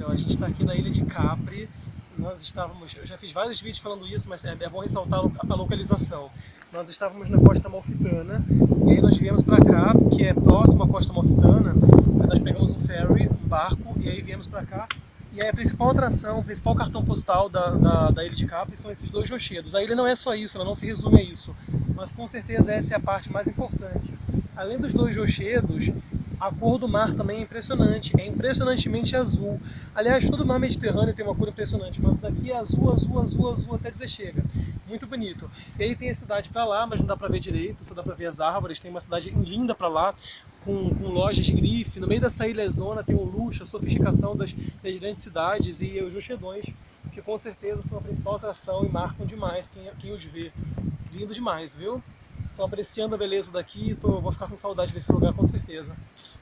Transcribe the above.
incrível. A gente está aqui na ilha de Capri. Eu já fiz vários vídeos falando isso, mas é bom ressaltar a localização. Nós estávamos na Costa Amalfitana e aí nós viemos para cá, que é próximo à Costa Amalfitana. Aí nós pegamos um ferry, um barco, e aí viemos para cá. E aí a principal atração, o principal cartão postal da ilha de Capri são esses dois rochedos. A ilha não é só isso, ela não se resume a isso, mas com certeza essa é a parte mais importante. Além dos dois rochedos, a cor do mar também é impressionante, é impressionantemente azul. Aliás, todo o mar Mediterrâneo tem uma cor impressionante, mas daqui é azul, azul, azul, azul até dizer chega. Muito bonito. E aí tem a cidade para lá, mas não dá para ver direito, só dá para ver as árvores. Tem uma cidade linda para lá, com lojas grife. No meio dessa ilha-zona tem o luxo, a sofisticação das grandes cidades e os rochedões, que com certeza são a principal atração e marcam demais quem os vê. Lindo demais, viu? Estou apreciando a beleza daqui, vou ficar com saudade desse lugar com certeza.